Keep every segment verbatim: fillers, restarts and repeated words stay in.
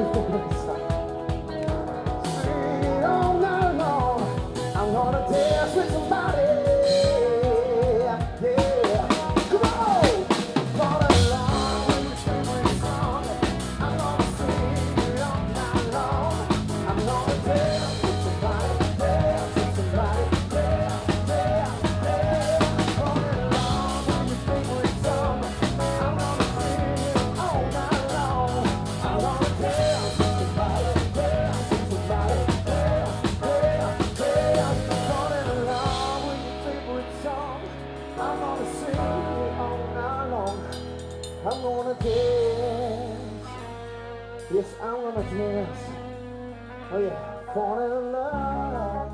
Oh yeah, falling in love.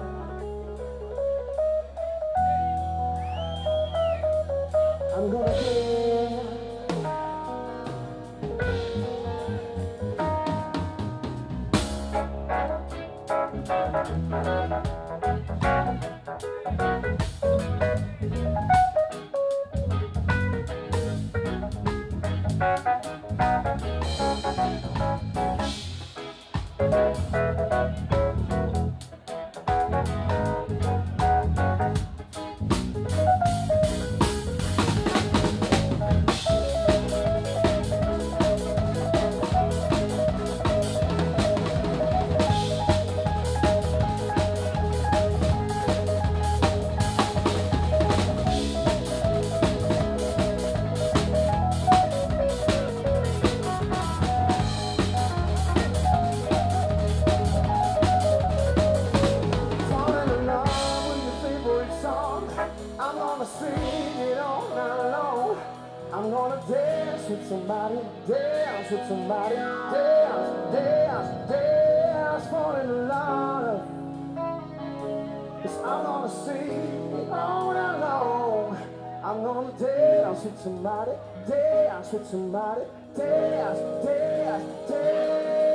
I'm gonna dance. Somebody dance with somebody, dance, dance, dance, falling in love. Cause I'm gonna sing all night long. I'm gonna dance with somebody, dance with somebody, dance, dance, dance.